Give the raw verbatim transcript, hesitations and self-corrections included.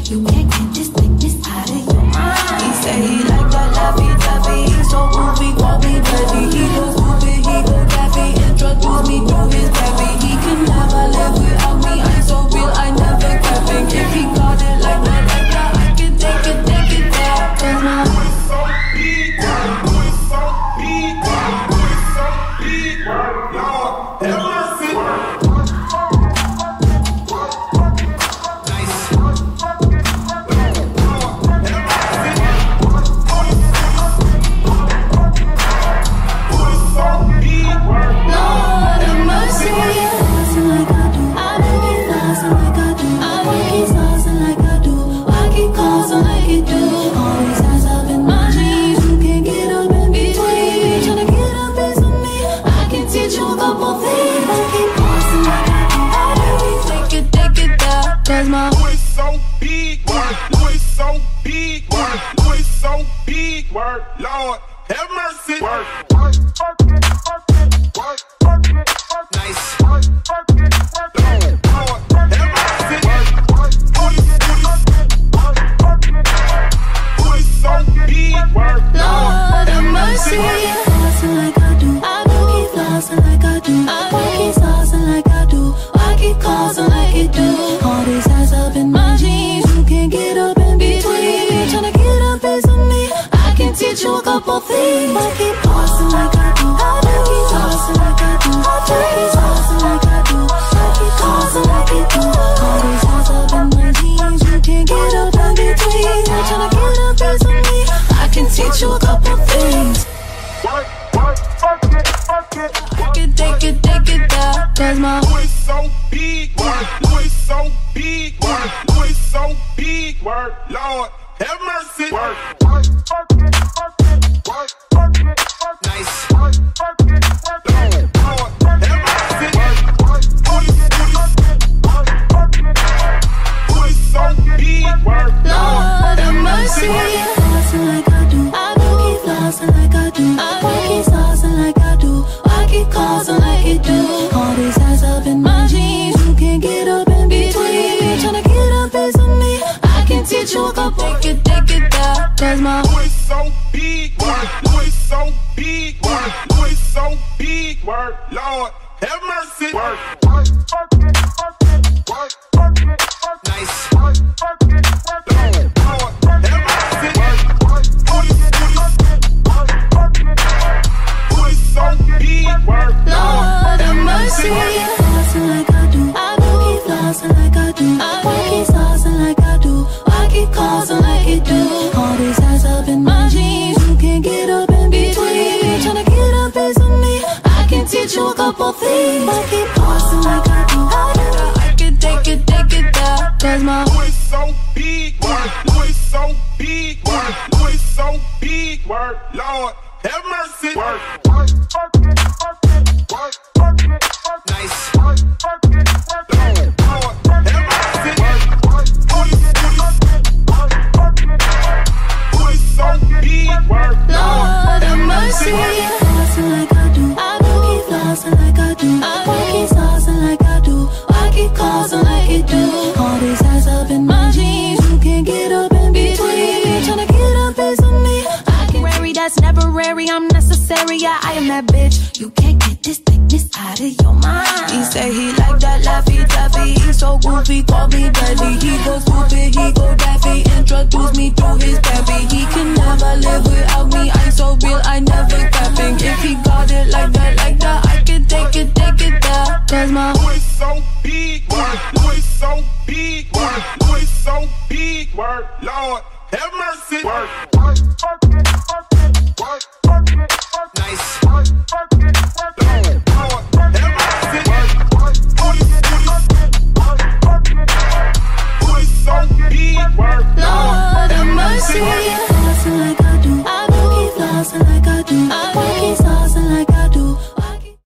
You can't get this thickness out of your mind. He say he like that laffy taffy. He's so goofy, call me daddy. He goes stupid, he go daffy. Introduce me to his daddy. He can never live without me. I'm so real, I never capping. If he got it like that, like that, I can take it, take it there. Cause my voice so big, voice so big, voice so big. Lord, have mercy. Cause my voice so big, voice so big, voice so big, word, Lord, have mercy. Word. Nice. Lord, have mercy. Voice so big, word, Lord, have mercy. Flossing like I do, I do keep flossing like I do, I keep saucing like I do, I keep causing like it do. All these eyes up in my jeans, you can't get up in between. Tryna get a piece of me, I can teach you a couple things. I keep flossing like I do, I do keep saucing like I do, I do keep saucing like I do, I keep causing like it do. All these eyes up in my jeans, you can't get up in between. Tryna get a piece of me, I can teach you a couple things. Work, work, fuck it, fuck it. I can take it, take it there. Cause my voice so big, voice so big, voice so big, word, Lord, have mercy. Work, work, fuck it, fuck it, work, fuck it, fuck it. Nice. Work, fuck it, fuck it, Lord, have mercy. Work, work, fuck it, fuck it, work, fuck it. Voice so big, word, Lord, have mercy. Flossing like I do, I do keep flossing like I do, I keep saucing like I do, I keep causing like it do. All these eyes up in my jeans, you can't get up in between. Tryna get a piece of me, I can teach you a couple. Take it, take it there. Cause my voice so big, voice so big, voice so big, word, Lord, have mercy. Work, work, fuck it, fuck it, work, fuck it, fuck it. Nice. Work, fuck it, fuck it, Lord, have mercy. Work, work, fuck it, fuck it, work, fuck it. Voice so big, word, Lord, have mercy. Flossing like I do, I do keep flossing like I do, I keep saucing like I do, I keep causing like it do. All these eyes up in my jeans, you can't get up in between. Tryna get a piece of me, I can teach you a couple things. I keep flossing like I do, I do. I can take it, take it there. Cause my voice so big, voice so big, voice so big, word, Lord, have mercy. Work, work, fuck it, fuck it, work, fuck it, fuck it. Nice. Work, fuck it, fuck it, Lord, have mercy. Work, work, fuck it, fuck it, work, fuck it. Voice so big, word, Lord, have mercy. Flossing like I do, I do keep flossing like I do, I keep saucing like I do, I keep causing like it do. All these eyes up in my jeans, you can't get up in between. Tryna get a piece of me, I can worry, that's never rare. I'm necessary, yeah, I am that bitch. You can't get this thickness out of your mind. He say he like that laffy taffy. He's so goofy, call me daddy. He goes stupid, he